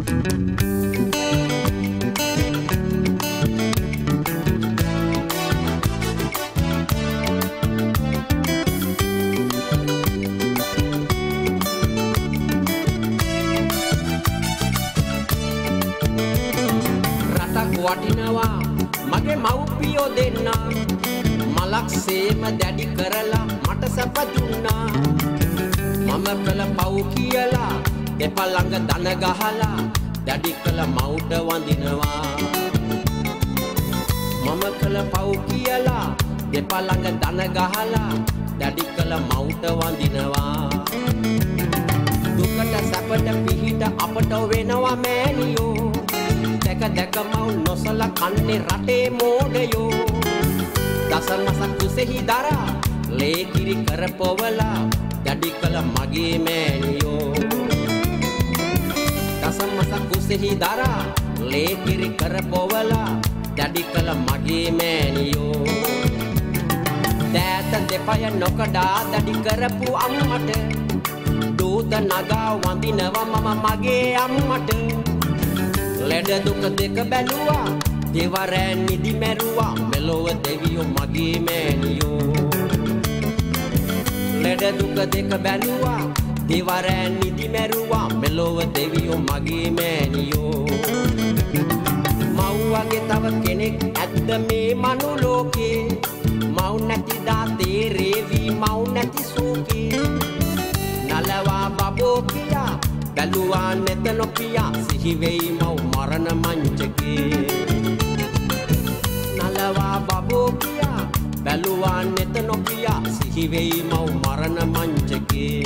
වටිනවා මගේ මව්පියෝ දෙන්නා මලක් සේම දැඩි කරලා මට සැප දුන්නා මම කළ පව් කියලා දෙපා ළඟ දන ගහලා දැඩි කළ මව්ට වඳිනවා මම කළ පව් කියලා දෙපා ළඟ දන ගහලා දැඩි කළ මව්ට වඳිනවා දුකට සැපට පිහිට අපට වෙනවා මෑණියෝ දැක මව් නොසල කන්නේ රටේ මෝඩයෝ දසමසක් කුසෙහි දරා ලේ කිරි කරපොවලා දැඩි කළ මගේ මෑණියෝ දසමසක් කුසෙහි දරා ලේ කිරි කරපොවලා දැඩි කළ මගේ මෑණියෝ දෑත දෙපය නොකඩා දැඩි කරපු අම්මට දූත නගා වඳිනවා මම මගේ අම්මට ලෙඩ දුක දෙක බැලුවා දෙවරෑ නිදි මැරුවා මෙලොව දෙවියෝ මගේ මෑණියෝ ලෙඩ දුක දෙක බැලුවා දෙවරෑ නිදි මැරුවා මෙලොව දෙවියෝ මගේ මෑණියෝ මව් වගේ තව කෙනෙක් ඇද්ද මේ මනු ලෝකේ මව් නැති දා තේරේවි මව් නැති සෝකේ නලවා බබෝ කියා බැලුවා නැත නොකියා සිහි වෙයි මව් මරණ මංචකේ නලවා බබෝ කියා බැලුවා නැත නොකියා සිහි වෙයි මව් මරණ මංචකේ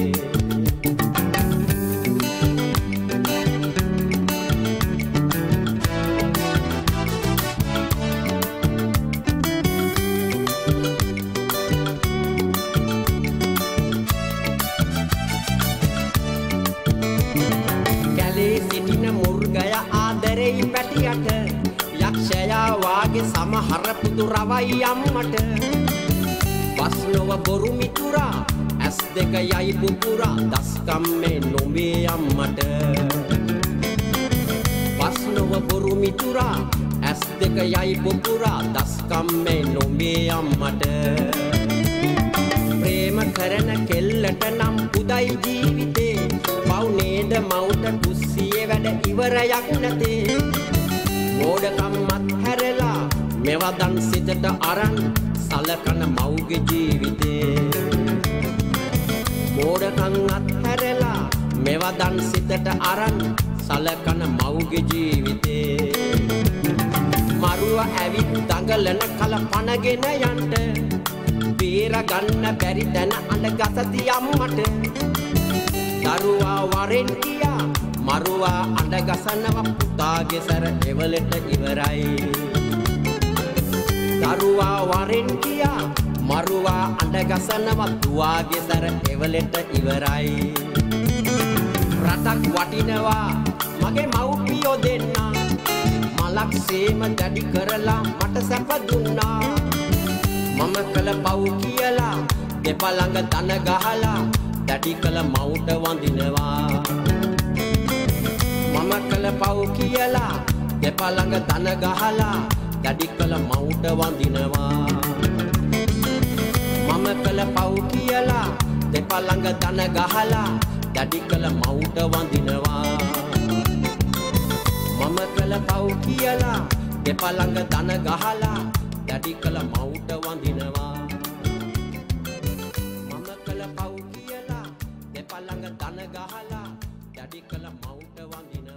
ආදරෙයි පැටියට යක්ෂයා වාගේ සමහර පුතු රවයි අම්මට බස් නොව බොරු මිතුරා ඇස් දෙක යයි පුපුරා දස්කම්මේ නොඹේ අම්මට බස් නොව බොරු මිතුරා ඇස් දෙක යයි පුපුරා දස්කම්මේ නොඹේ අම්මට ප්‍රේම කරන කෙල්ලට නම් පුදයි ජීවිතේ පව් නේද මව්ට කුස්සියේ වැඩ ඉවරයක් නැතේ මෝඩකම්මත් හැරලා මෙවදන් සිතට අරන් සලකන මව්ගේ ජීවිතේ මෝඩකම්වත් හැරලා මෙවදන් සිතට අරන් සලකන මව්ගේ ජීවිතේ මරුව ඇවිත් දඟලන කල පනගෙන යන්න බේර ගන්න බැරි තැන අඬ ගසති අම්මට දරුවා වරෙන් කියා මරුවා අඬ ගසනවා පුතාගේ සැර එවලට ඉවරයි දරුවා වරෙන් කියා මරුවා අඬ ගසනවා දුවාගේ සැර එවලට ඉවරයි රටක් වටිනවා මගේ මව්පියෝ දෙන්නා මලක් සේම දැඩි කරලා මට සැප දුන්නා මම කළ පව් කියලා දෙපා ළඟ දන ගහලා දැඩි කළ මව්ට වඳිනවා මම කළ පව් කියලා දෙපා ළඟ දන ගහලා දැඩි කළ මව්ට වඳිනවා මම කළ පව් කියලා දෙපා ළඟ දන ගහලා දැඩි කළ මව්ට වඳිනවා මම කළ පව් කියලා දෙපා ළඟ දන ගහලා දැඩි කළ මව්ට වඳිනවා මම කළ පව් කියලා දෙපා ළඟ දන ගහලා දැඩි කළ මව්ට වඳිනවා